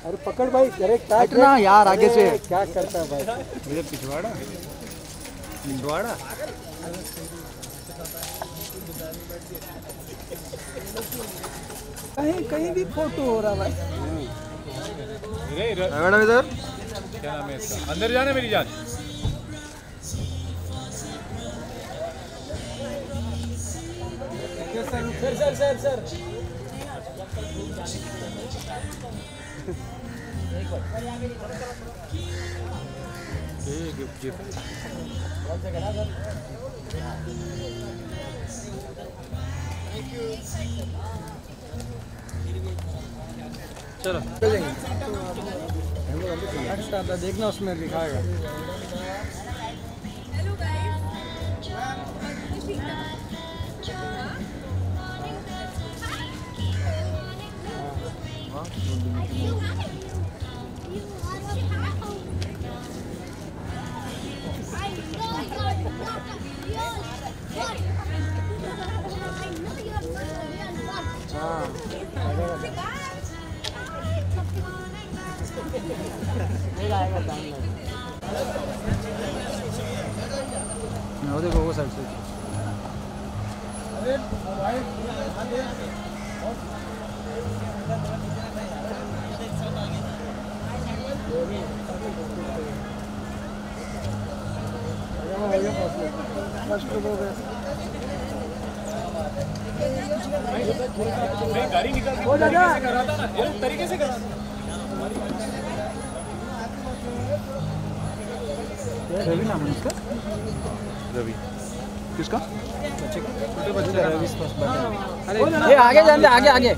अरे पकड़ भाई, डायरेक्ट हटना यार आगे से। क्या करता है भाई? मेरे पिछवाड़ा पिछवाड़ा कहीं कहीं भी फोटो हो रहा भाई। मैडम इधर क्या नाम है इसका? अंदर जाना मेरी जान। सर चलो अच्छा देखना उसमें दिखाएगा। वो देखो वो साइड से। गाड़ी निकाल के कराता ना, ये तरीके से कराता। रवि नाम है उसका? रवि किसका? बच्चे का? छोटे बच्चे का रवि फर्स्ट बर्थडे। अरे आगे जाने आगे आगे।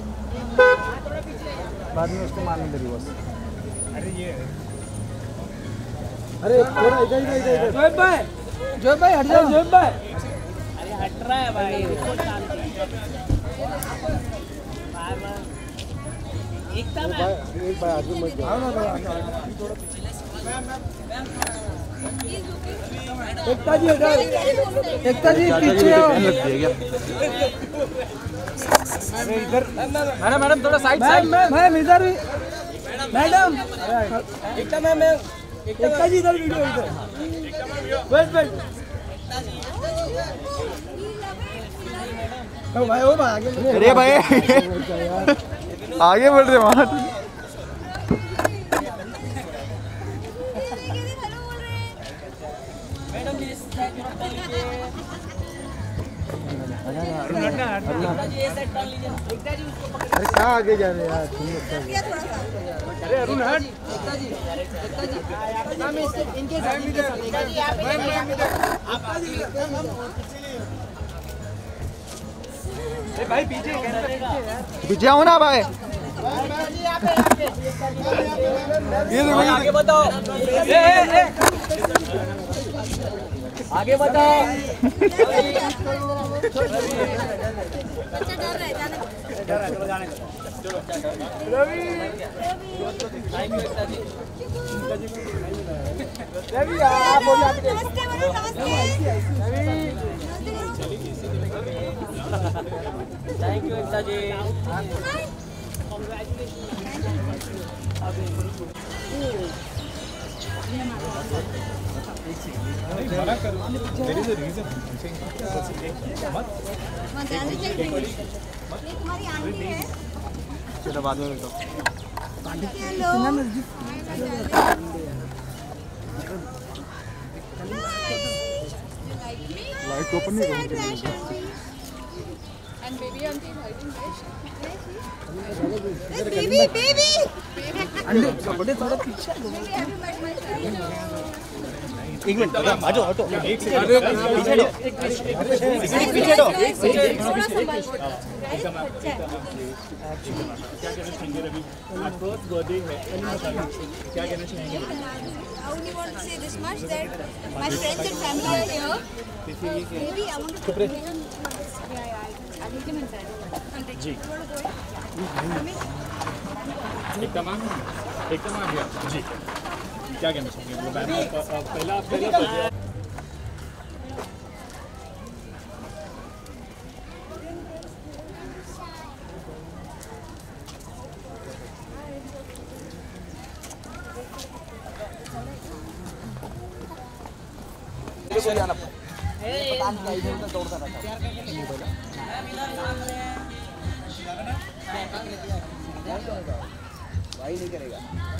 बाद में उसको मारने दे बस। अरे ये अरे थोड़ा इधर जोएब भाई हट जाओ। जोएब भाई अरे हट रहा है भाई। एकता में एक भाई आगे मत जाओ ना भाई। एकता जी हटाओ। एकता जी पीछे आओ। अरे इधर मैडम थोड़ा साइड मैम इधर भी मैडम। एकता मैम एकता जी इधर वीडियो इधर बस ओ भाई आगे। अरे भाई आगे बढ़ रहे वहाँ। अरे क्या आगे जा रहे यार तुम लोग? अरे अरुण हट। भाई पीछे पीछे आओ ना भाई। ये आगे बताओ। आगे बताओ। रवि आप बोलिए। Thank you Ekta ji. मना करो। There is a reason. मत। तुम्हारी आंटी है। चलो बाद में तो लाइट ओपन नहीं करूँगी। And baby auntie is hiding, right? Baby. अंडे थोड़ा पीछे। एक मिनट आ जाओ ऑटो। एक सेकंड पीछे दो। क्या कहना चाहेंगे रवि? आज फर्स्ट बर्थडे है, क्या कहना चाहेंगे? I only want to say this much that my friends and family are here. Maybe I want to. I'll meet him inside. जी। एकदम आ गया जी। क्या कहना चाहेंगे? पहला भाई नहीं करेगा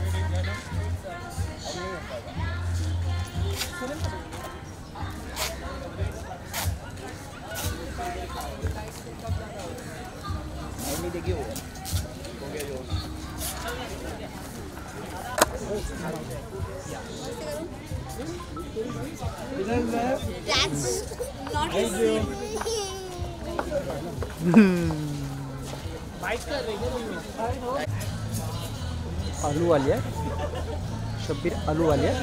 नहीं देखिए हो गया जो That's not easy. आलू वालिया शब्बीर आलू वालिया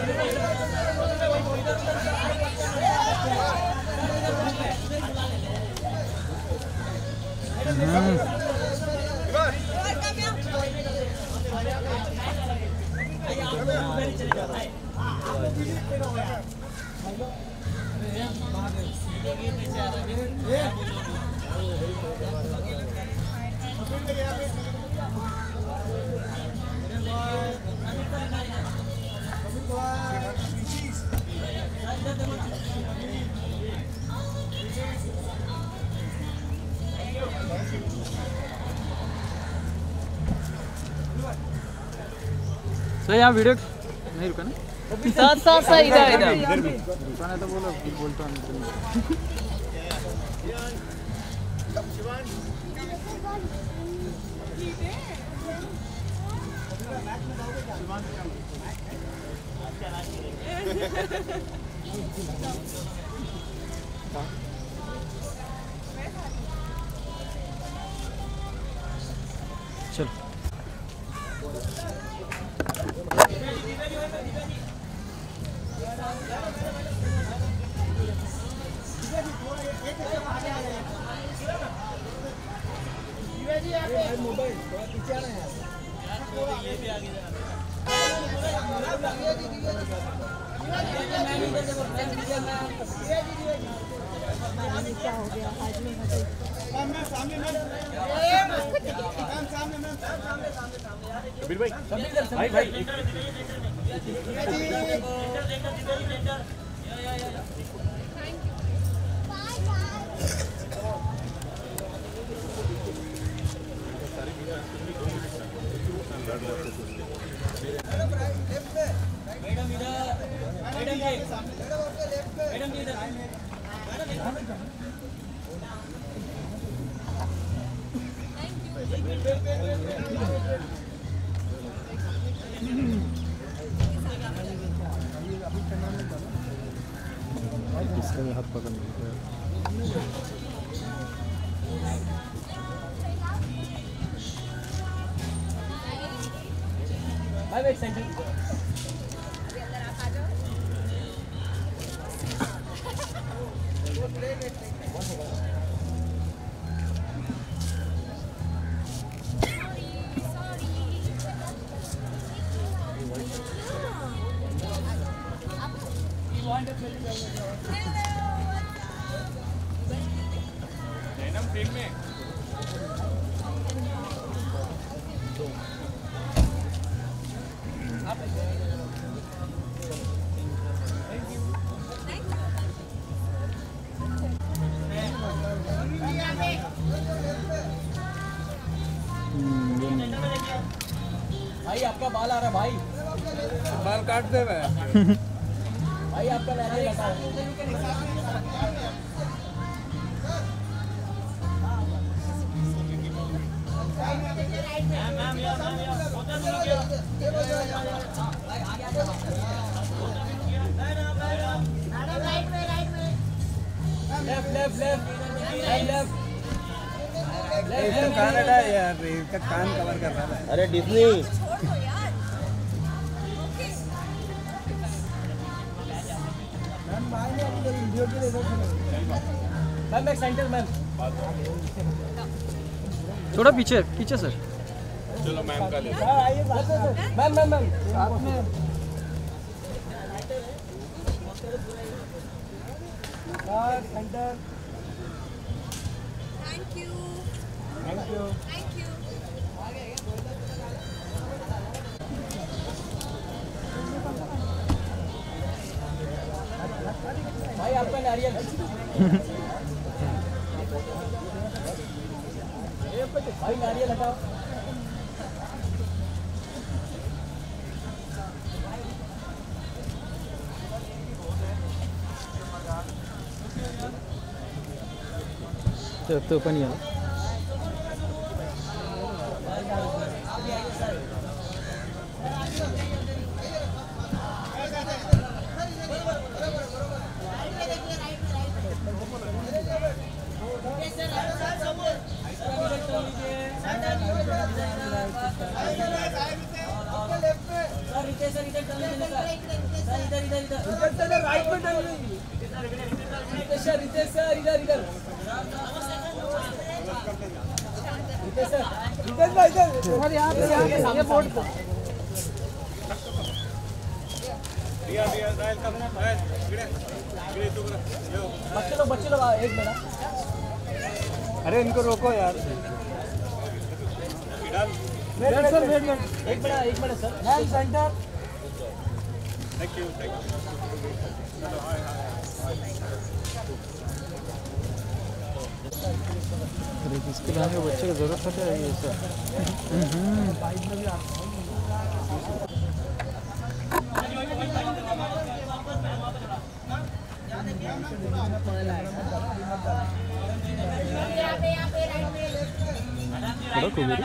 तो यहाँ वीडियो नहीं रुका ना साथ साथ सही इधर रुका नहीं तो बोलो बोलता हूँ चलो कबीर भाई भाई किसका भी हाथ पकड़ नहीं भाई आपका बाल आ रहा है भाई बाल काट दे भाई भाई आपका नहीं लगा लेफ्ट कान हटा यार, इसका कान कवर कर रहा है। अरे डिज्नी छोड़ दो यार। ओके। मैम भाई ने अपनी वीडियो के लिए मैम एक सेंटर मैम थोड़ा पीछे पीछे सर चलो मैम का ले आइए मैम मैम मैम साथ में centre. Thank you. Thank you. Thank you. भाई नारियल भाई नारियल हटाओ तो पण याला राइट में टर्न रितेश सर इधर इधर रितेश भाई इधर तुम्हारे यहाँ पे ये बोर्ड पे बच्चे लोग एक मिनट अरे इनको रोको यार वेट सर वेट एक minute sir ma'am centre thank you अरे किसके लाने बच्चे को जरूरत है ये सब बड़ा कुबेर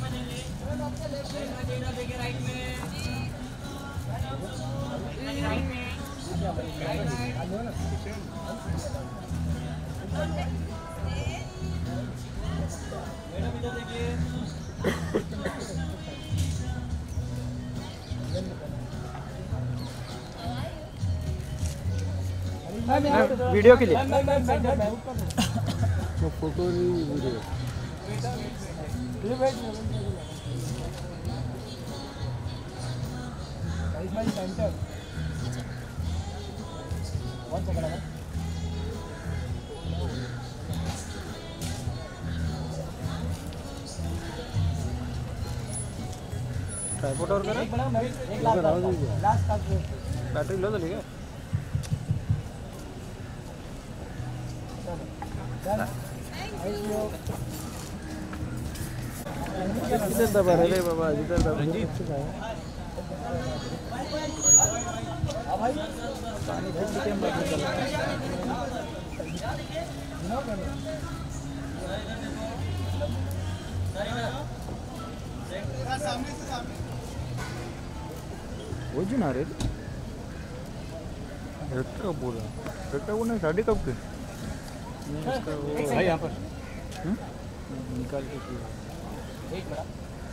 वीडियो के लिए वो फोटो नहीं video centre one second tripod और करा एक लास्ट बैटरी लो तो ठीक है इधर दबा रे बाबा इधर दबा भाई पानी फिर से कैम बात कर वो जो ना रे रेक्टर बोला रेक्टर वो नहीं साड़ी कब के भाई यहाँ पर निकाल के किया एक minute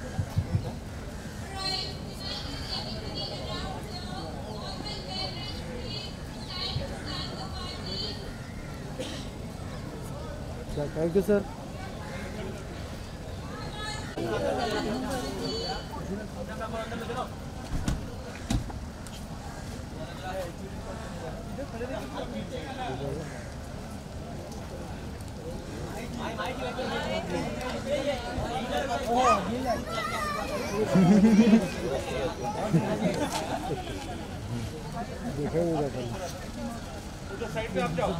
thank you sir side पे आप जाओ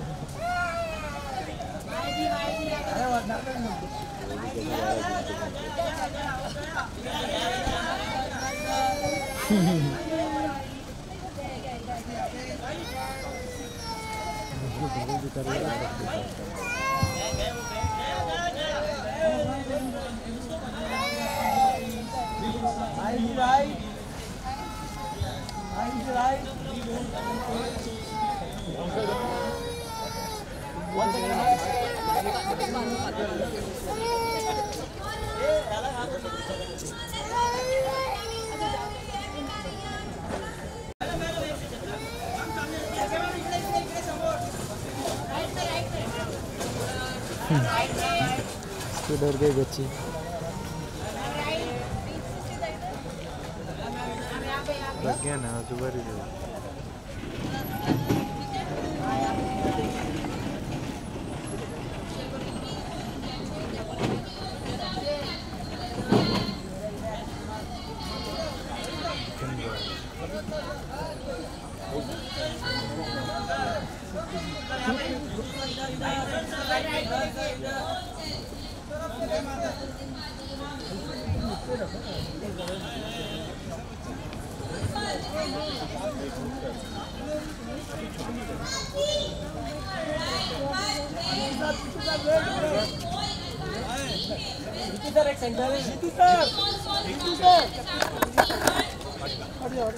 डर गई बच्ची लग गया ना सुबह ही सर एक सेंटर है जीतू सर हट जाओ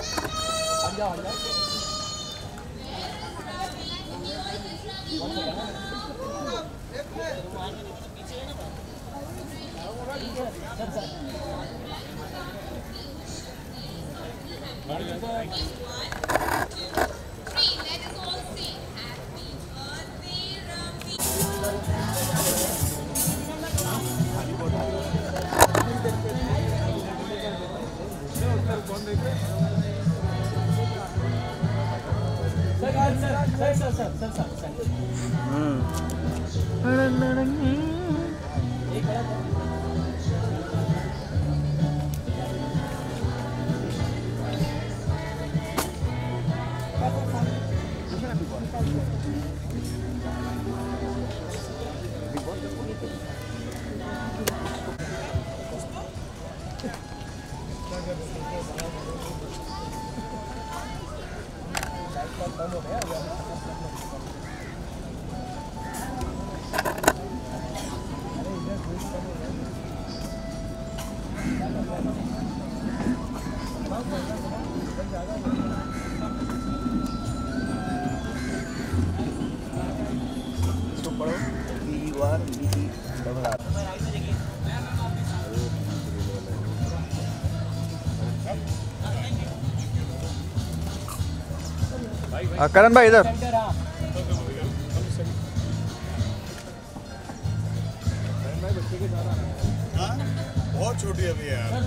करण भाई इधर बहुत छोटी अभी है यार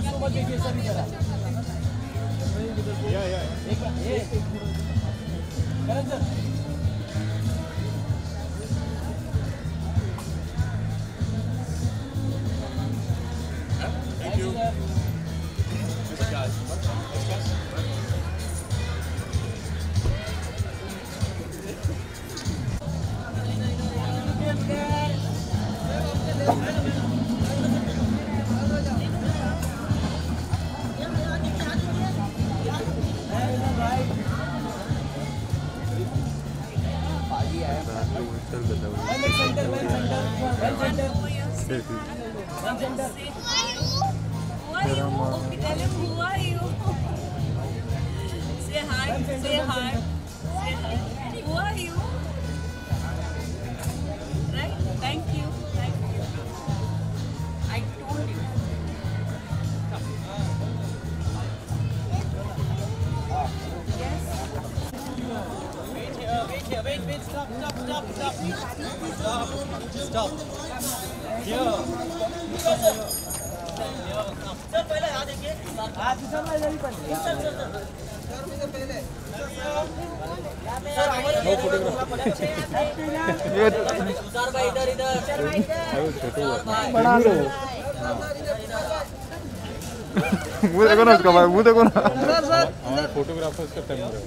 थैंक यू मुँह देखो ना उसका भाई, मुँह देखो ना। हमारे फोटोग्राफर्स का टाइम है।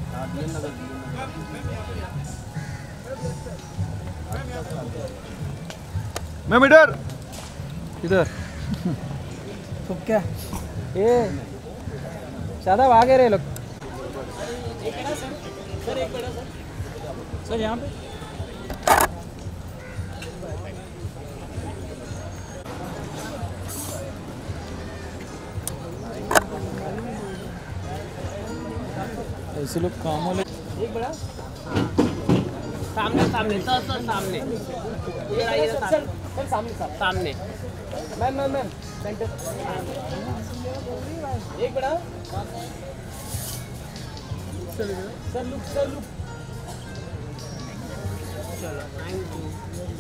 मैम इधर इधर तो क्या ये ज़्यादा भागे रहे लोग। सर यहाँ पे ऐसे लोग काम वाले एक बड़ा सामने सामने सर सर सामने इधर आइए सर सामने सामने मैम मैम मैम सेंटर एक बड़ा सर लुक चलो थैंक यू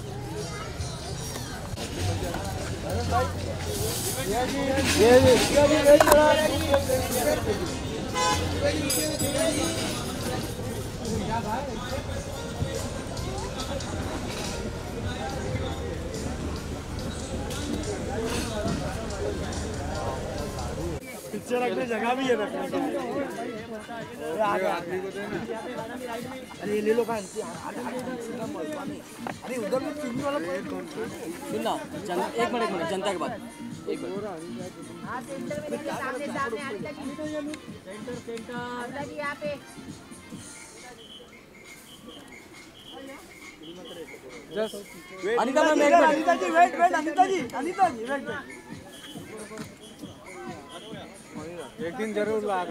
पिक्चर रखने जगह भी है रखने के लिए। अरे ले लो भाई अरे उधर में चुनी वाला सुनना एक मिनट जनता के बाद एक मिनट अनिता मैम एक minute Anita ji wait Anita ji wait एक दिन जरूर लाग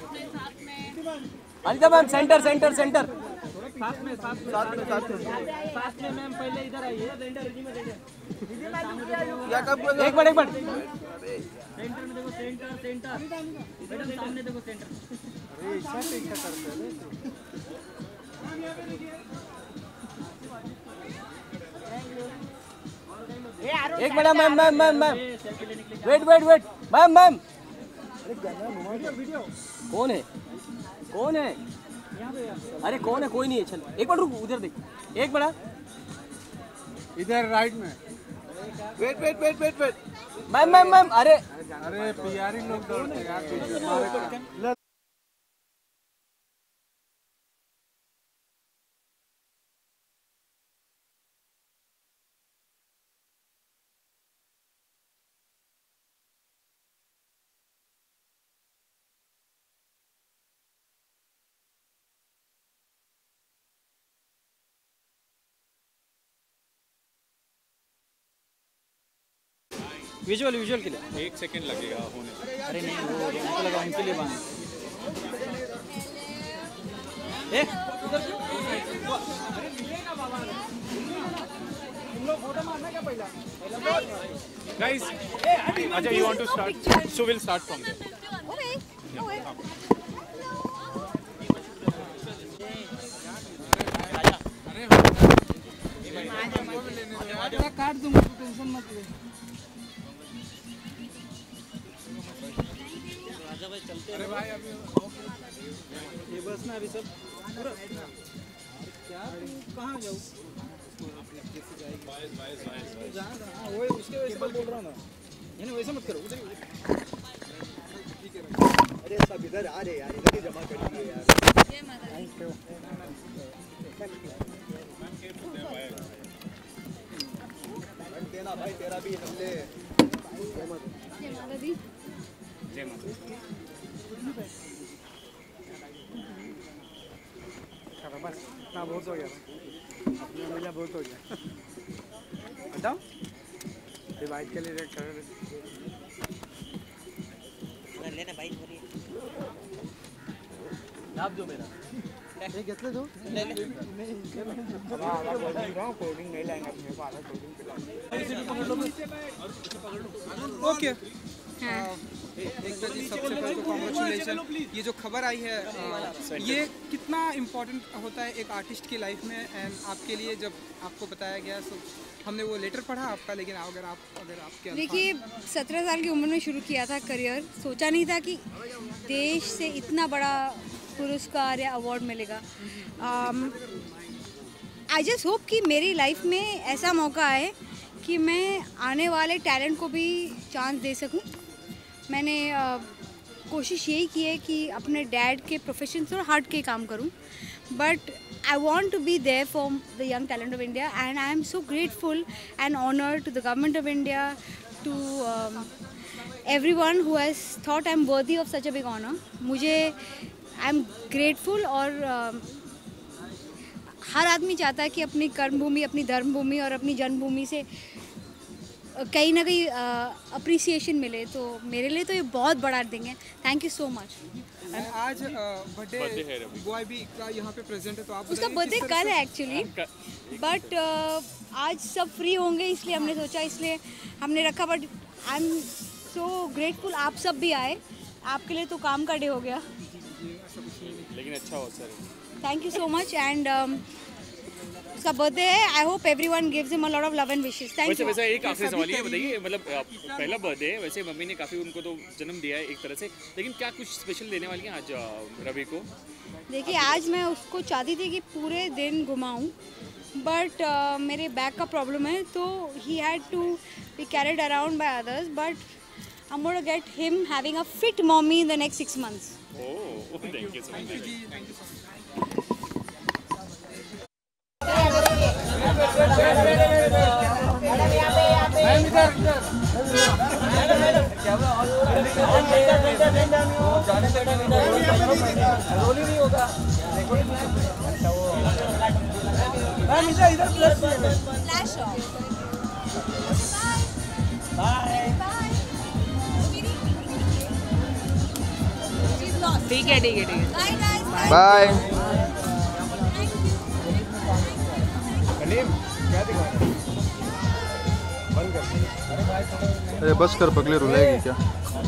अनिता मैम सेंटर साथ में मैम पहले इधर आइए एक मिनट सेंटर में देखो सेंटर मैडम सामने देखो सेंटर अरे ऐसा क्या करते हैं एक मिनट मैम वेट मैम कौन है अरे कौन है कोई नहीं है चल एक मिनट रुक उधर देख एक मिनट इधर राइट में वेट मैम अरे पीआरई लोग दौड़ते यार विजुअल के लिए 1 सेकंड लगेगा होने। अरे नहीं वो उनको लगा उनके लिए बांध Guys, Ajay, you want to start? So we'll start from there. Okay. काट दूंगा टेंशन मत ले अरे भाई अभी ये बस ना अभी सब क्या कहाँ जाऊँ वही उसके वजह से बोल रहा हूँ ना यानी वैसे मत करो उधर अरे सब इधर आ रहे यार इधर ही जमा कर दिए यार देना भाई तेरा भी हमले जय माता बस इतना बहुत हो गया अपना मिला बहुत हो गया बताओ डिवाइड के लिए कर लेना भाई आप जो मेरा ये कितने दो ले ले कोडिंग नहीं लाएंगे अपने को आधा कोडिंग ओके एकता जी सबसे पहले तो कॉन्ग्रेचुलेसन ये जो खबर आई है ये कितना इम्पोर्टेंट होता है एक आर्टिस्ट की लाइफ में एंड आपके लिए जब आपको बताया गया तो हमने वो लेटर पढ़ा आपका लेकिन अगर आपके देखिए 17 साल की उम्र में शुरू किया था करियर सोचा नहीं था कि देश से इतना बड़ा पुरस्कार या अवार्ड मिलेगा आई जस्ट होप कि मेरी लाइफ में ऐसा मौका आए कि मैं आने वाले टैलेंट को भी चांस दे सकूं। मैंने कोशिश यही की है कि अपने डैड के प्रोफेशन से हट के काम करूं, but I want to be there for the young talent of India, and I am so grateful and honored to the government of India, to everyone who has thought I am worthy of such a big honor. मुझे I am grateful, और हर आदमी चाहता है कि अपनी कर्मभूमि, अपनी धर्मभूमि और अपनी जन्मभूमि से कहीं ना कहीं अप्रिसिएशन मिले, तो मेरे लिए तो ये बहुत बड़ा दिन है। Thank you so much. आज बर्थडे बॉय भी यहाँ पे प्रेजेंट है, तो आप उसका बर्थडे कल है एक्चुअली, बट आज सब फ्री होंगे इसलिए हमने सोचा, इसलिए हमने रखा। But I am so grateful, आप सब भी आए, आपके लिए तो काम का डे हो गया, लेकिन अच्छा हो sir. Thank you so much. And उसका बर्थडे है, I hope everyone gives him a lot of love and wishes. Thank you. वैसे एक आखिरी सवाल ये बताइए, मतलब पहला बर्थडे है, वैसे मम्मी ने काफ़ी उनको तो जन्म दिया है एक तरह से, लेकिन क्या कुछ स्पेशल देने वाली हैं आज रवि को? देखिए, आज मैं उसको चाहती थी कि पूरे दिन घुमाऊँ, बट मेरे बैक का प्रॉब्लम है, तो he had to be carried around by others, but I am gonna get him having a fit mommy in the next 6 months। Oh, thank you so much. ठीक है, ठीक है, ठीक है। बाय। अरे बस कर पगले, रुलाएगी क्या?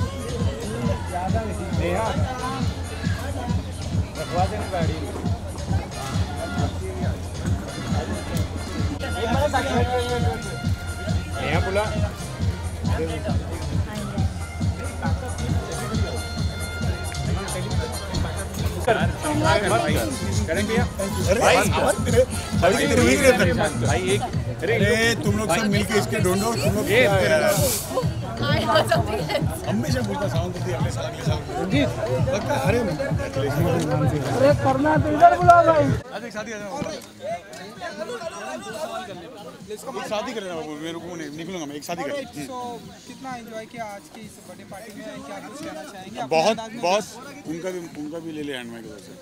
यहाँ बोला भाई एक, अरे तुम लोग सब मिलके इसके ढूंढो, तुम लोग हमेशा पूछता साउंड करती है, अगले साल पक्का। अरे करना तो इधर बुला भाई। आज एक शादी शादी कर लेना बाबू, मेरे को नहीं निकलूंगा मैं, एक शादी कर। कितना एंजॉय किया आज की इस बर्थडे पार्टी में, क्या कुछ कहना चाहेंगे? बहुत उनका भी ले ले हैंड माइक से।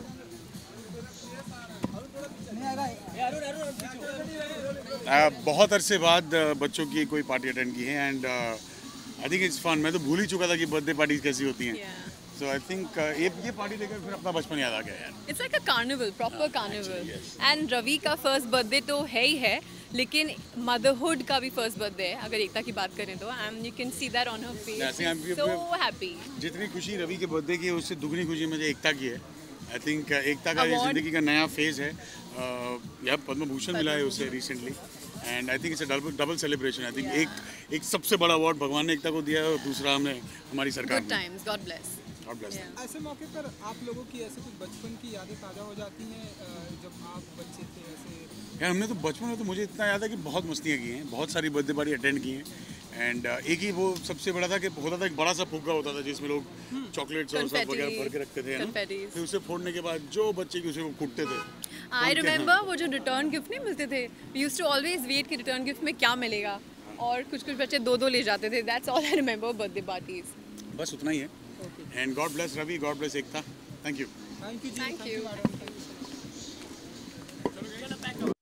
बहुत अरसे बाद बच्चों की कोई पार्टी अटेंड की है, and I think it's fun. मैं तो भूल ही चुका था कि बर्थडे पार्टी कैसी होती हैं। सो आई थिंक ये पार्टी लेकर फिर अपना बचपन याद आ गया यार। It's like a carnival, proper carnival. And Ravi का फर्स्ट बर्थडे तो है ही है, लेकिन मदरहुड का भी फर्स्ट बर्थडे है अगर एकता की बात करें तो, and you can see that on her face, so happy. जितनी खुशी रवि के बर्थडे की है, उससे दुगनी खुशी मुझे एकता की है। आई थिंक एकता का जिंदगी का नया फेज है। यह पद्म भूषण मिला है उसे recently, and I think it's a double celebration. I think एक सबसे बड़ा अवार्ड भगवान ने एकता को दिया है, और दूसरा हमने हमारी सरकार गुड टाइम्स, गॉड ब्लेस। ऐसे मौके पर आप लोगों की ऐसे कुछ बचपन की यादें ताज़ा हो जाती हैं जब आप बच्चे थे ऐसे? यार हमने तो बचपन में तो मुझे इतना याद है कि बहुत मस्तियाँ की हैं, बहुत सारी बर्थडे पार्टी अटेंड की हैं, एंड एक ही वो सबसे बड़ा था कि होता था एक बड़ा सा फुग्गा होता था जिसमें लोग चॉकलेट्स और सब वगैरह भर के रखते थे ना, फिर उसे फोड़ने के बाद जो बच्चे की उसे वो कूटते थे। आई रिमेंबर वो जो रिटर्न गिफ्ट नहीं मिलते थे, we used to always wait कि रिटर्न गिफ्ट में क्या मिलेगा, और कुछ बच्चे दो ले जाते थे। That's all I remember birthday parties. बस उतना ही है, and God bless Ravi, God bless Ekta. Thank you. Thank you.